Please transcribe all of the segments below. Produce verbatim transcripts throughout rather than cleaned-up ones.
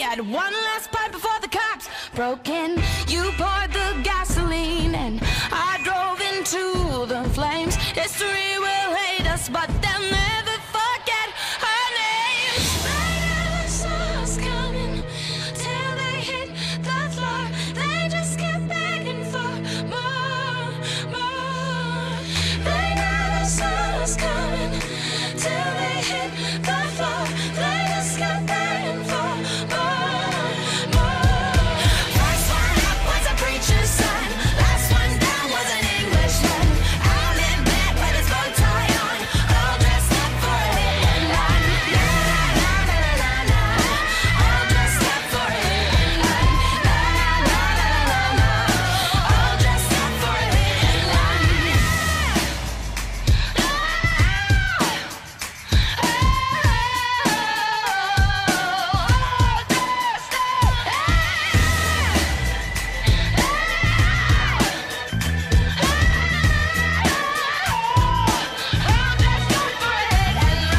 had one last pipe before the cops broke in. You poured the gasoline and I drove into the flames. History will hate us, but they'll never forget our names. They never saw us coming till they hit the floor. They just kept begging for more, more. They never saw us coming till they hit the floor. They just kept begging for more, more. First one up was a preacher's son. Last one down was an Englishman. Out in bed with his bow tie on, all dressed up for a hit and run. La la la la la la, all dressed up for a hit and run. La la la la la la, all dressed up for a hit and run.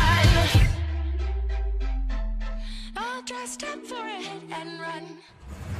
All dressed up for a hit and run.